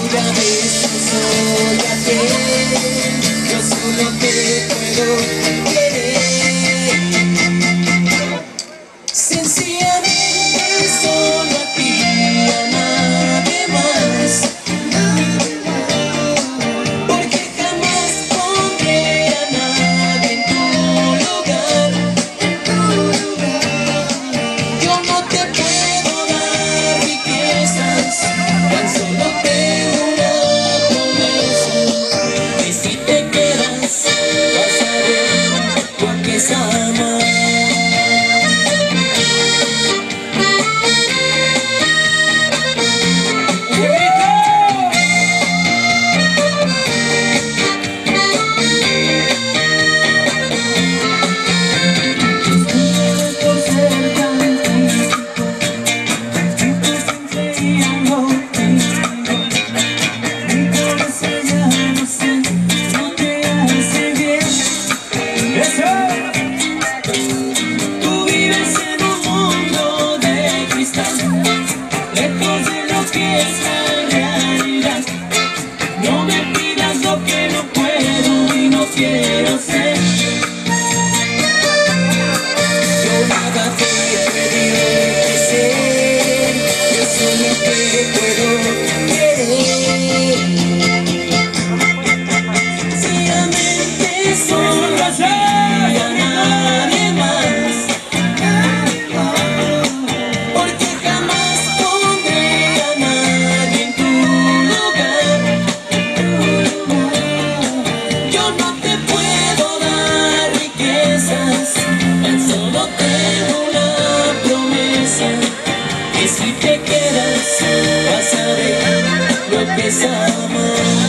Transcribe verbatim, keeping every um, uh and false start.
ya ves, soy aquel, yo solo te puedo querer. Sencillamente solo a ti, a nadie más. Porque jamás pondré a nadie en tu lugar. Yo no te puedo dar riquezas, tan solo tengo una promesa, que si te quedas vas a ver lo que es amar. Tú vives en un mundo de cristal, lejos de lo que es la realidad. No me pidas lo que no puedo y no quiero ser. Yo nada te pediré que ser, yo solo te puedo querer. Sencillamente solo así, a nadie más. Porque jamás pondré a nadie en tu lugar. Yo no te puedo dar riquezas, tan solo tengo una promesa, que si te quedas vas a ver lo que es amar.